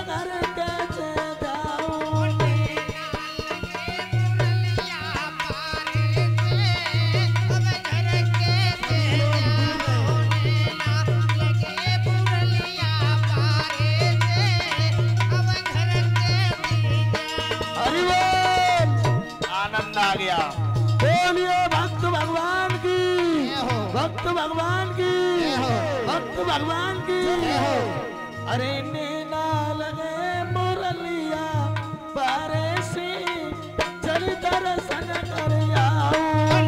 घर कैसे जाऊं आनंद आ गया। बोलिए भक्त भगवान की, भक्त भगवान की, भक्त भगवान की। अरे नैना लगे मुरलिया बारे से चल दर्शन कर आऊं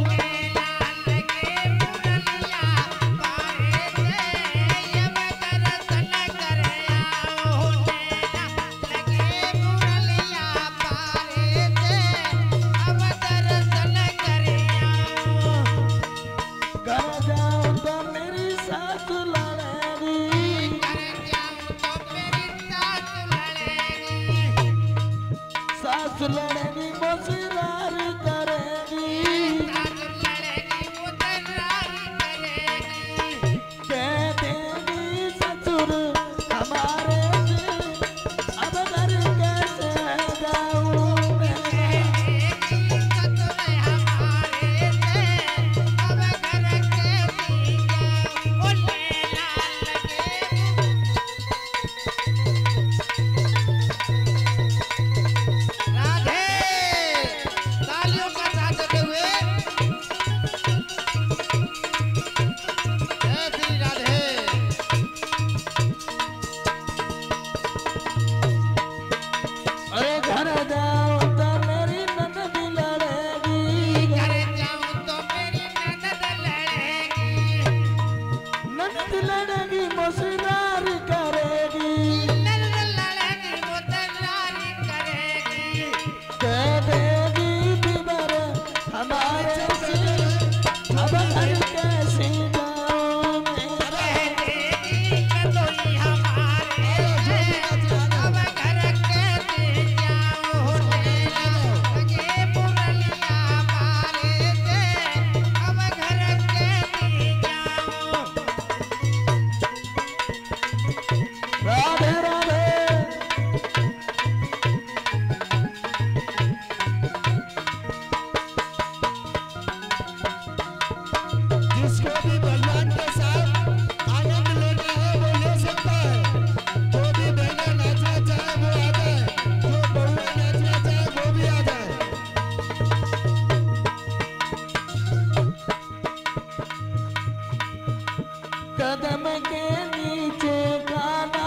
लड़ेगी मुसरार करेगी कह देगी ससुर हमारे से अब घर कैसे जाऊं कदम के नीचे गाना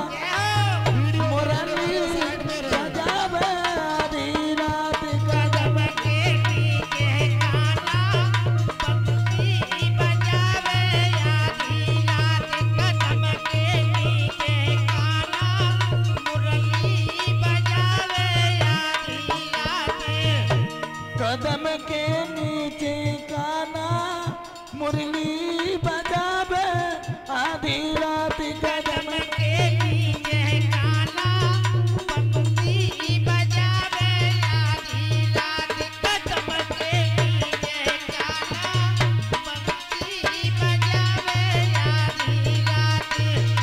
मुरली बजावे आधी रात कदम के नीचे गाना बंसी बजावे आधी रात कदम के नीचे गाना मुरली बजावे आधी रात कदम के नीचे गाना मुरली बजावे आधी रात कदम के नीचे गाना बंसी बजावे आधी रात कदम के नीचे गाना बंसी बजावे आधी रात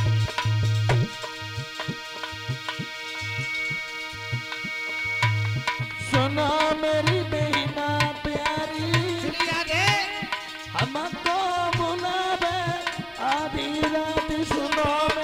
सुनो मेरी बहना प्यारी हमको बुलावे आधी रात सुनो